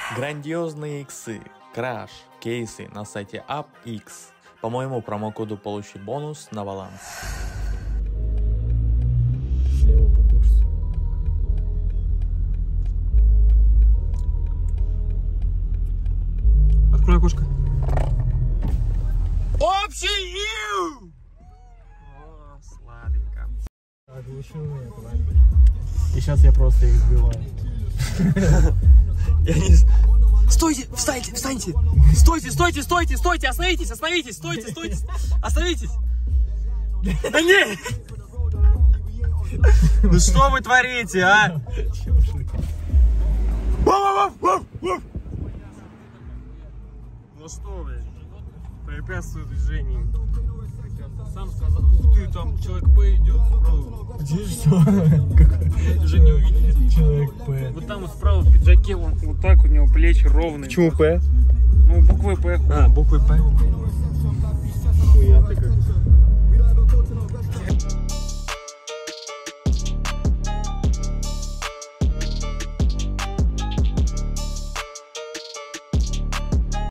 Грандиозные иксы, краш, кейсы на сайте UpX. По моему промокоду получи бонус на баланс. Слева по курсу. Открой окошко. Общий! О, сладенько. Оглушил меня, правильно? И сейчас я просто их сбиваю. Я не... Стойте! Встаньте! Встаньте! Стойте! Стойте! Стойте! Стойте! Остановитесь! Остановитесь! Стойте! Стойте! Остановитесь! Да не! Ну что вы творите, а? Ну что вы? Препятствует движению. Сам сказал, ух ты, там человек П идет справа. Где что? Уже не увидели. Человек П. Вот там вот справа в пиджаке, вот так у него плечи ровные. Почему П? Ну, буквы П. А, буквы П. Хуя ты как.